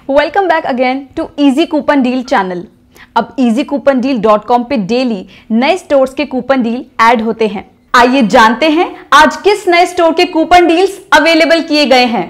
Welcome back again to easy coupon deal channel. अब easycoupondeal.com पे daily नए stores के कूपन डील ऐड होते हैं। आइए जानते हैं आज किस नए स्टोर के कूपन डील्स अवेलेबल किए गए हैं।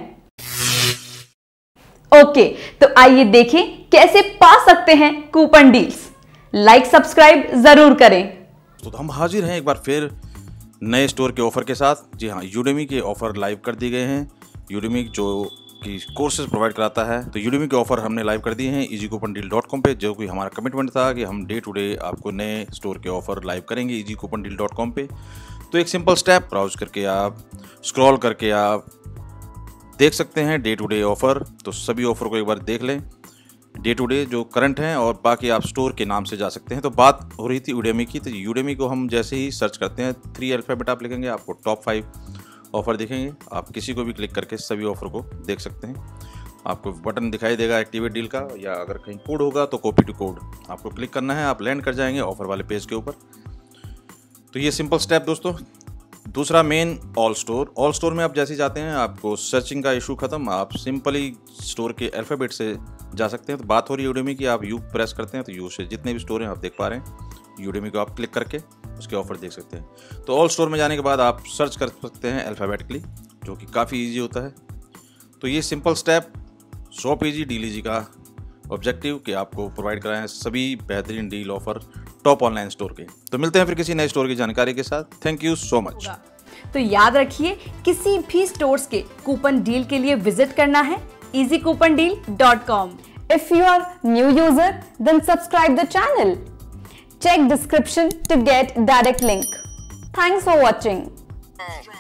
ओके, तो आइए देखें कैसे पा सकते हैं कूपन डील्स। लाइक सब्सक्राइब जरूर करें। तो हम हाजिर हैं एक बार फिर नए स्टोर के ऑफर के साथ। जी हाँ, यूडेमी के ऑफर लाइव कर दिए गए हैं। यूडेमी जो कि कोर्सेज प्रोवाइड कराता है, तो यूडेमी के ऑफर हमने लाइव कर दिए हैं easycoupondeal.com पे, जो कि हमारा कमिटमेंट था कि हम डे टू डे आपको नए स्टोर के ऑफर लाइव करेंगे easycoupondeal.com पे। तो एक सिंपल स्टेप, ब्राउज करके आप स्क्रॉल करके आप देख सकते हैं डे टू डे ऑफर। तो सभी ऑफर को एक बार देख लें, डे टू डे जो करंट हैं, और बाकी आप स्टोर के नाम से जा सकते हैं। तो बात हो रही थी यूडेमी की, तो यूडेमी को हम जैसे ही सर्च करते हैं 3 अल्फ़ाबेट आप लिखेंगे, आपको टॉप 5 ऑफ़र दिखेंगे। आप किसी को भी क्लिक करके सभी ऑफ़र को देख सकते हैं। आपको बटन दिखाई देगा एक्टिवेट डील का, या अगर कहीं कोड होगा तो कॉपी टू कोड आपको क्लिक करना है, आप लैंड कर जाएंगे ऑफ़र वाले पेज के ऊपर। तो ये सिंपल स्टेप दोस्तों। दूसरा मेन ऑल स्टोर में आप जैसे जाते हैं, आपको सर्चिंग का इशू खत्म, आप सिंपली स्टोर के अल्फ़ाबेट से जा सकते हैं। तो बात हो रही है यूडेमी की, आप यू प्रेस करते हैं तो यू से जितने भी स्टोर हैं आप देख पा रहे हैं। यूडेमी को आप क्लिक करके उसके ऑफर देख सकते हैं। तो ऑल स्टोर में जाने के बाद आप सर्च कर सकते हैं अल्फ़ाबेटिकली, जो कि काफ़ी इजी होता है। तो ये simple step shop easy deal easy का ऑब्जेक्टिव कि आपको प्रोवाइड कराएं सभी बेहतरीन deal offer top online store के। तो मिलते हैं फिर किसी नए स्टोर की जानकारी के साथ। Thank you so much. तो याद रखिए, किसी भी स्टोर्स के कूपन डील के लिए विजिट करना है easycoupondeal.com। If you are new user, then subscribe the channel. Check description to get direct link. Thanks for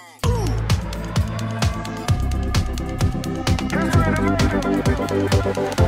watching.